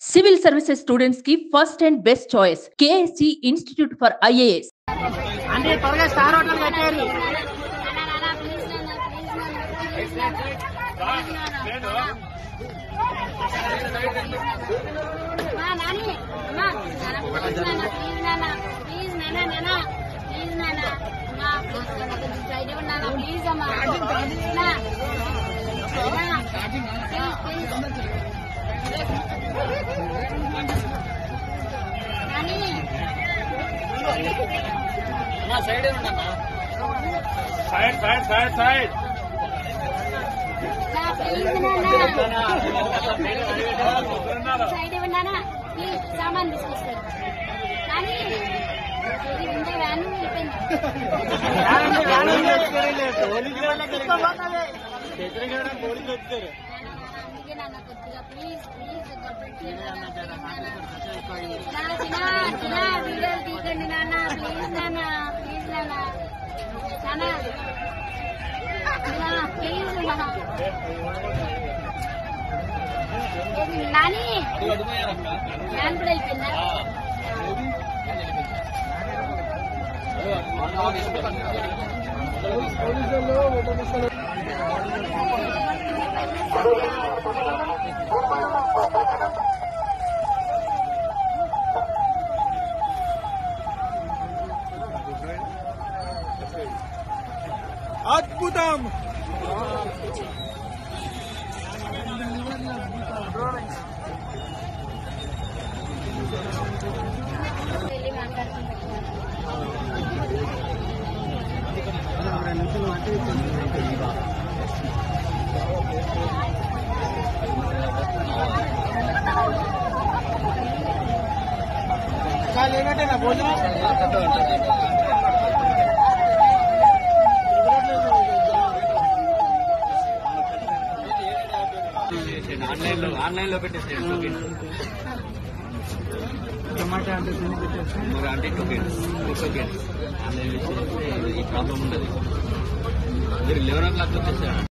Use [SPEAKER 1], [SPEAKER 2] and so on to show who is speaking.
[SPEAKER 1] Civil services students కి first and best choice KSC institute for IAS.
[SPEAKER 2] అంటే త్వరగా star hotel కట్టారు. Side
[SPEAKER 3] సామాన్ తీసుకొస్తారు కానీ అందుకే నాన్న కొద్దిగా ప్లీజ్ వీడియోలు తీసుకోండి నాన్న, ప్లీజ్ నాన్న, ప్లీజ్ నాన్న, ప్లీజ్ నాని నాన్న కూడా అయిపోయిందా?
[SPEAKER 2] అద్భుతం.
[SPEAKER 3] వెళ్ళి మాట్లాడుకుంటాం.
[SPEAKER 2] ఏమంటే నా భోజనం ఆన్లైన్ లో పెట్టేసి టమాటా అంటే మరి అంటే టోకెన్స్ ఆన్లైన్ ఈ ప్రాబ్లం ఉండదు. మీరు 11 o'clock వచ్చేసారు.